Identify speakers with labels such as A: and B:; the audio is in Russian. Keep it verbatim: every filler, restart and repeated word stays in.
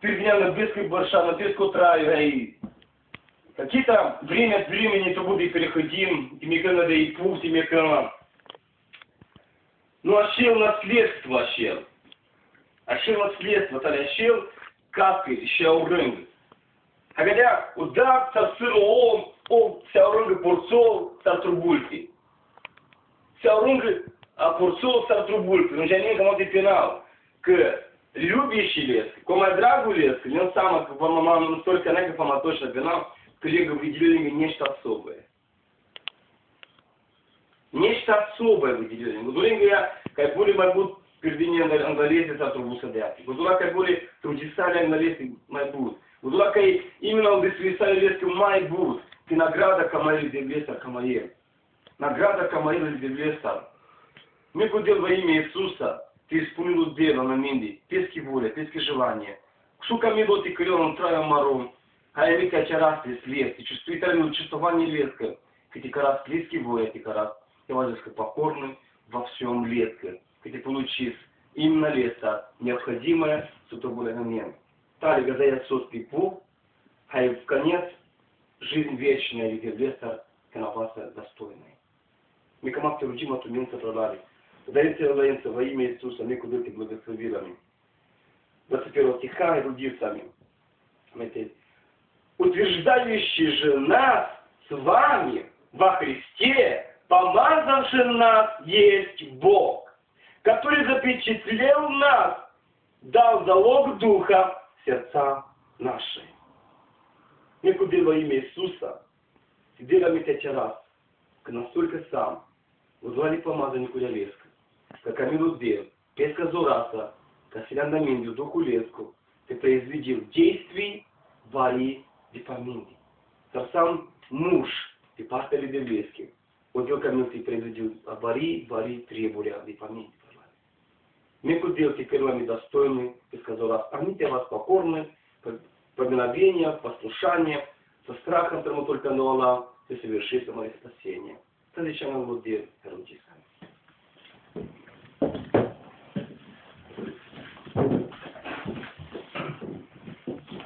A: передня на близкой борша, на близкую траю, и какие-то время от времени то будет переходим, и мне надо и путь, и мне ну, ощел наследство, ощел. Ощел наследство, то ощел капки, еще урынг. А когда удав царсыру он, он вся урынга порцол цартрубульки. Вся урынга порцол цартрубульки. Но я не кому-то пенал. К любящий лес, к драгу лес, не он сам, как по-моему, настолько не как по-моему точно пенал, коллега выделили нечто особое. Нечто особое выделили. Гудуринга я, как более могут передвинение английских автобуса дяки. Гудура как более трудисали английских майбут. Гудура как именно английские лески майбут. Ты награда камаили деблеса камаир. Награда камаили деблеса. Мы кудел во имя Иисуса. Ты исполнил дело на минди. Пески воля, пески желания. Сука мидо ты крёном траем маром. А я вика чарасти слез. Ты чувствительное чувствование леска. Ты карас пески воля, ты карас. Ты возьмешь покорный во всем леске. Ты получишь именно леса необходимое с тобой момент. Тали гадает сот пипу, а и в конец жизнь вечная, где леса канаваса достойной. Мы комакты рудима туминца продали. Дайте лаинца во имя Иисуса, мы куда ты благословилами. двадцать первого стиха и рудицами. Утверждающий же нас с вами во Христе, помазавший нас есть Бог, который запечатлел нас, дал залог Духа в сердца наши. Мы куда во имя Иисуса, сидели пять раз, настолько сам, вызвали помазаннику леску, как Амилу Дел, песка Зораса, как Селянда Миндию, Духу леску, ты произведил действий вари дипаминди. Сам муж, ты пастырь Девлески, отдел камил ты произведил вари, вари, требуя дипаминди. Меку дел теперь вами достойны, ты сказал раз, они тебя вас покорны, поминовение, послушание, со страхом, которому только на ты совершишь мое спасение. Тогда зачем нам вот делать, родитель?